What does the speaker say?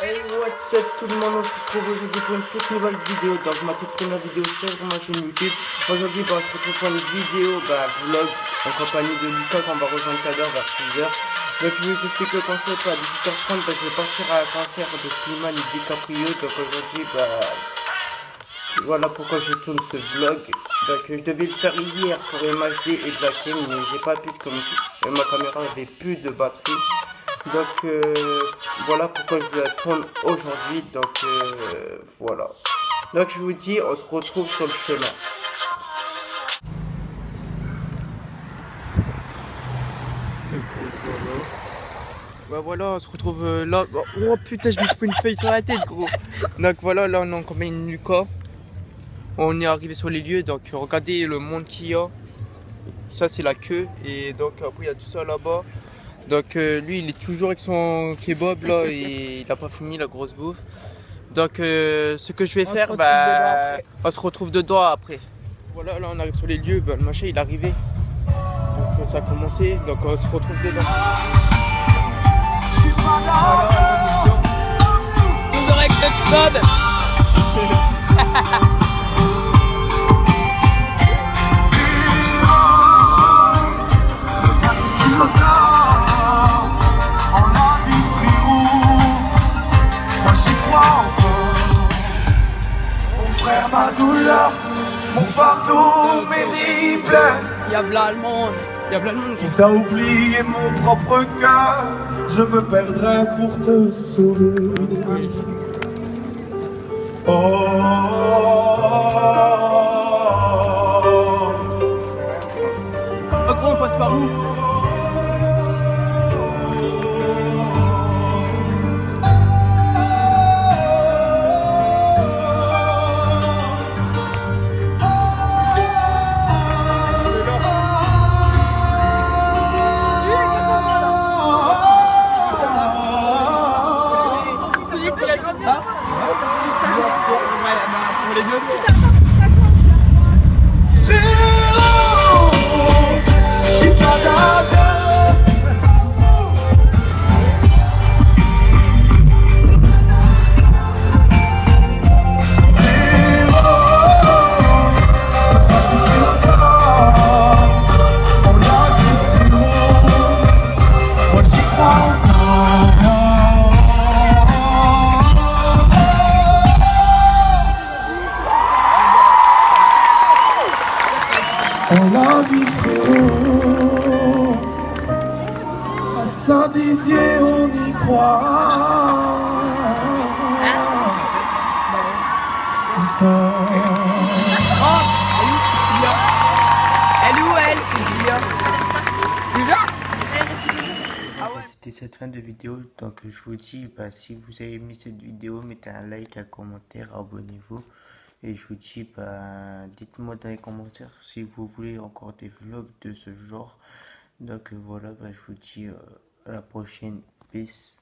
Hey, what's up tout le monde, on se retrouve aujourd'hui pour une toute nouvelle vidéo. Donc ma toute première vidéo sur ma chaîne YouTube. Aujourd'hui on se retrouve pour une vidéo vlog en compagnie de Lucas qu'on va rejoindre tout à l'heure vers 6h. Donc je vais vous expliquer le concept à 17h30. Je vais partir à un concert de Slimane et DiCaprio. Donc aujourd'hui voilà pourquoi je tourne ce vlog. Donc je devais le faire hier pour MHD et Black M, mais j'ai pas pu comme ma caméra avait plus de batterie. Donc voilà pourquoi je la tourne aujourd'hui. Donc voilà. Donc je vous dis, on se retrouve sur le chemin. Bah voilà, on se retrouve là. Oh putain, je me suis pris une feuille sur la tête, gros. Donc voilà, là on est en compagnie de Lucas. On est arrivé sur les lieux, donc regardez le monde qu'il y a. Ça c'est la queue, et donc après il y a tout ça là-bas. Donc lui il est toujours avec son kebab là et il a pas fini la grosse bouffe. Donc ce que je vais faire, on se retrouve dedans après. Voilà, là on arrive sur les lieux, le machin il est arrivé. Donc ça a commencé, donc on se retrouve dedans. Toujours avec notre code. Ma douleur, mon fardeau, mes plaies. Y'a v'là le monde. Quitte à oublier mon propre cœur, je me perdrai pour te sauver. Oh gros, on passe par où? On la vie frérot, à Saint-Dizier on y croit. Elle est où elle? C'est Gia. Déjà? C'était cette fin de vidéo, donc je vous dis, si vous avez aimé cette vidéo, mettez un like, un commentaire, abonnez-vous. Et je vous dis, dites-moi dans les commentaires si vous voulez encore des vlogs de ce genre. Donc voilà, je vous dis à la prochaine. Peace.